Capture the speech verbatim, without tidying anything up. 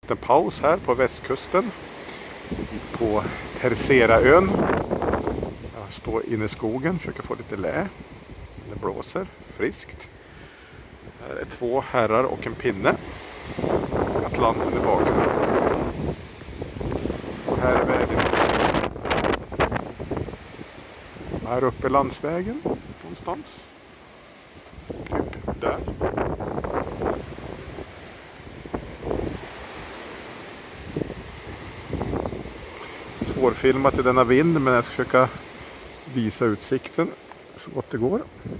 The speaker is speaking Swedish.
liten paus här på västkusten. På Terceraön. Jag står inne i skogen, försöker få lite lä. Det blåser friskt. Här är två herrar och en pinne. Atlanten i bakgrunden. Och här är vägen. Här uppe landsvägen någonstans. Typ där. Svårfilmat i denna vind, men jag ska försöka visa utsikten så gott det går.